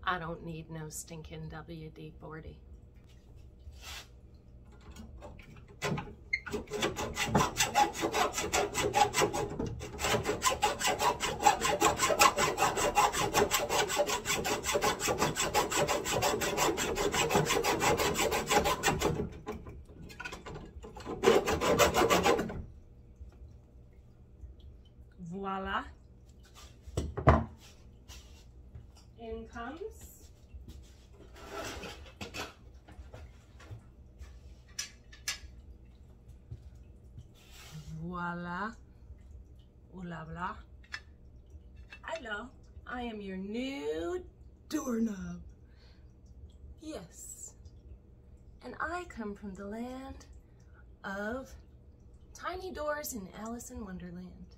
I don't need no stinking WD-40. Voila. In comes voila. Ooh la blah. Hello, I am your new doorknob. Yes. And I come from the land of tiny doors in Alice in Wonderland.